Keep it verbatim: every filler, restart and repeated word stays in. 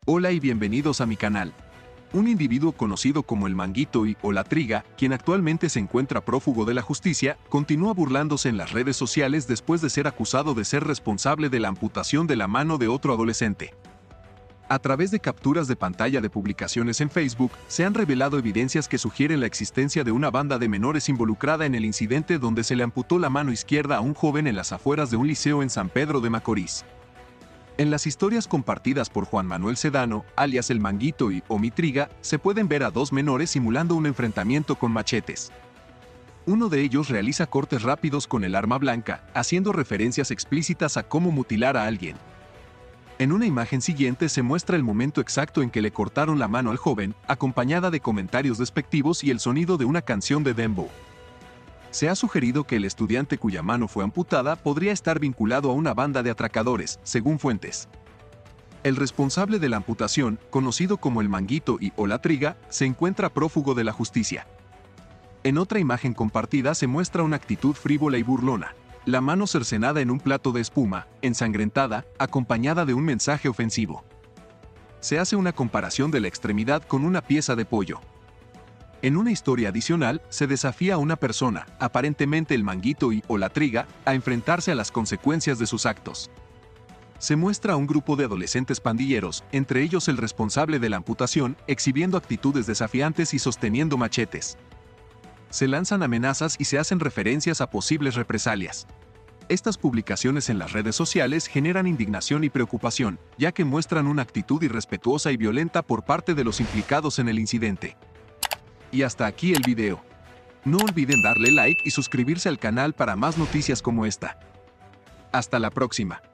Hola y bienvenidos a mi canal. Un individuo conocido como el Manguito y o la Triga, quien actualmente se encuentra prófugo de la justicia, continúa burlándose en las redes sociales después de ser acusado de ser responsable de la amputación de la mano de otro adolescente. A través de capturas de pantalla de publicaciones en Facebook, se han revelado evidencias que sugieren la existencia de una banda de menores involucrada en el incidente donde se le amputó la mano izquierda a un joven en las afueras de un liceo en San Pedro de Macorís. En las historias compartidas por Juan Manuel Sedano, alias el Manguito y o mi Triga, se pueden ver a dos menores simulando un enfrentamiento con machetes. Uno de ellos realiza cortes rápidos con el arma blanca, haciendo referencias explícitas a cómo mutilar a alguien. En una imagen siguiente se muestra el momento exacto en que le cortaron la mano al joven, acompañada de comentarios despectivos y el sonido de una canción de dembow. Se ha sugerido que el estudiante cuya mano fue amputada podría estar vinculado a una banda de atracadores, según fuentes. El responsable de la amputación, conocido como el Manguito y o la Triga, se encuentra prófugo de la justicia. En otra imagen compartida se muestra una actitud frívola y burlona, la mano cercenada en un plato de espuma, ensangrentada, acompañada de un mensaje ofensivo. Se hace una comparación de la extremidad con una pieza de pollo. En una historia adicional, se desafía a una persona, aparentemente el Manguito y o la Triga, a enfrentarse a las consecuencias de sus actos. Se muestra a un grupo de adolescentes pandilleros, entre ellos el responsable de la amputación, exhibiendo actitudes desafiantes y sosteniendo machetes. Se lanzan amenazas y se hacen referencias a posibles represalias. Estas publicaciones en las redes sociales generan indignación y preocupación, ya que muestran una actitud irrespetuosa y violenta por parte de los implicados en el incidente. Y hasta aquí el video. No olviden darle like y suscribirse al canal para más noticias como esta. Hasta la próxima.